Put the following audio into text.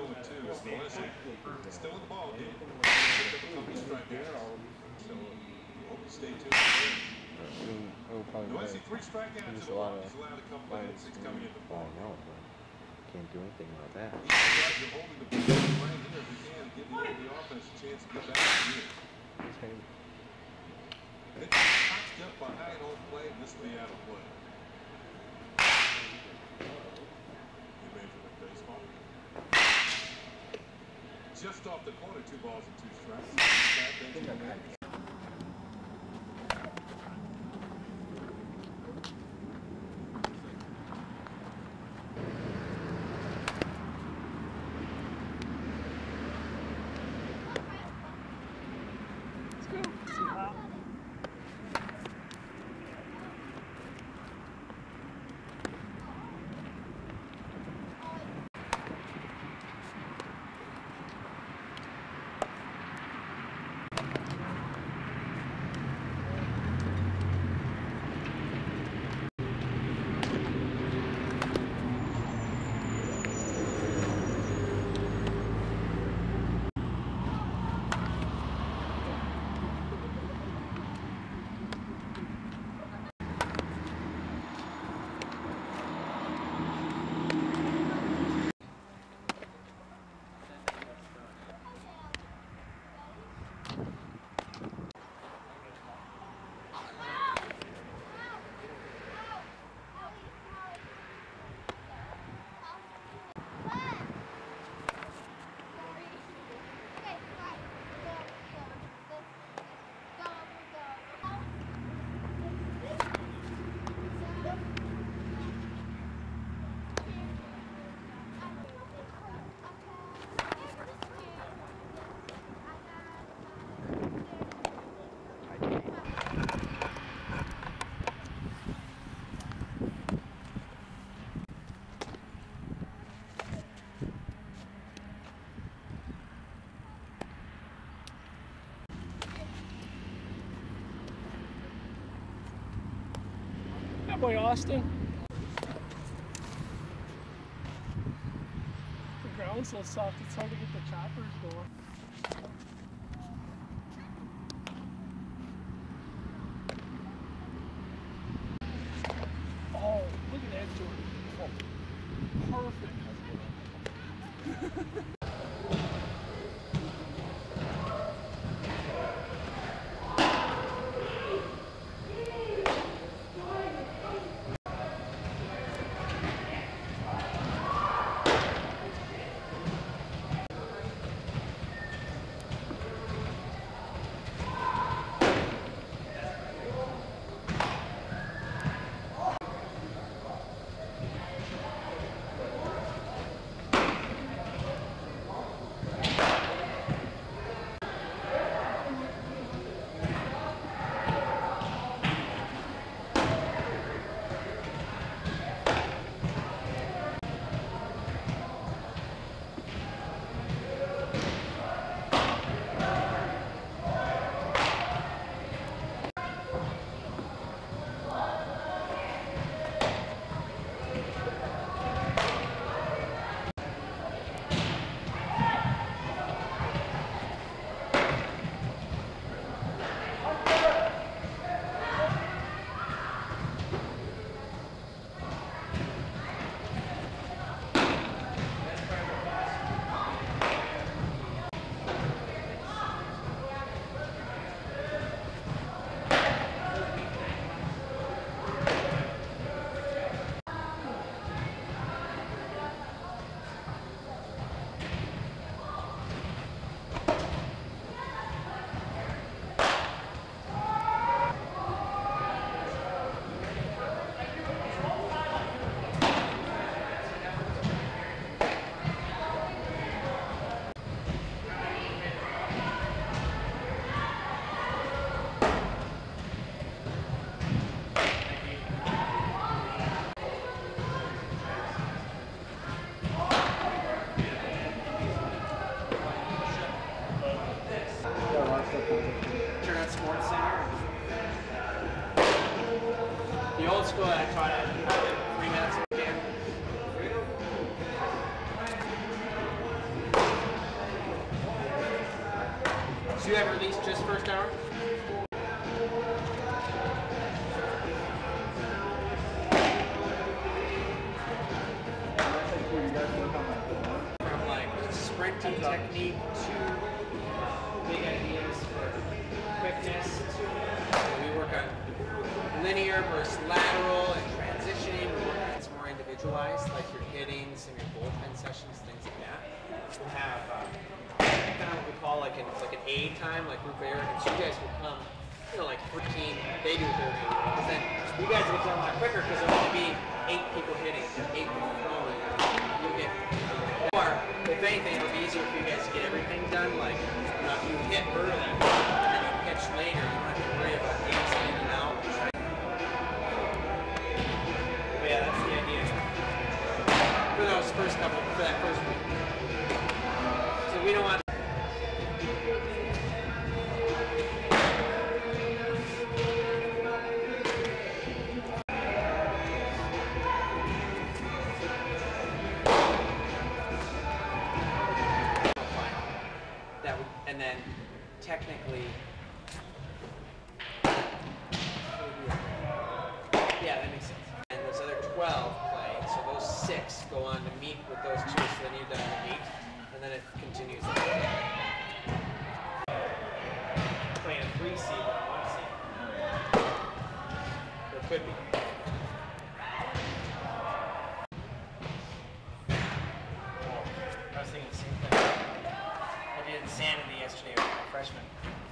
0-2 as Noesi still in the ball game. Picked up a couple strikeouts. So hope you stay tuned. Noesi 3 strikeouts in a row. He's allowed a couple of hits. He's coming in the ball. I know, but can't do anything about that. He's holding the position right here if he can to give the offense a chance to get back to the game. They touched up behind home plate, and this will be out of play. Baseball. Just off the corner, 2 balls and 2 strikes. That boy Austin. The ground's so soft, it's hard to get the choppers going. Oh, look at that, Jordan. Oh, perfect. So you have released just first hour? From like sprinting technique to big ideas for quickness. So we work on linear versus lateral and transitioning. It's more individualized, like your hittings and your bullpen sessions, things like that. We'll have kind of what we call like an A time, like group A. So you guys will come, you know, like 14. They do their A, because then you guys will get a lot quicker because there'll only be 8 people hitting, 8 people throwing. You get, or if anything, it'll be easier for you guys to get everything done. Like if you hit early and then you pitch later, you don't have to worry about games in and out. But yeah, that's the idea for those first couple, for that first week. So we don't want. And then technically, yeah, that makes sense. And those other 12 play, so those 6 go on to meet with those 2, so then you've done the 8, and then it continues. Playing a 3 seed or a 1 seed. Or it could be. I was thinking the same thing. I did insanity yesterday with my freshman.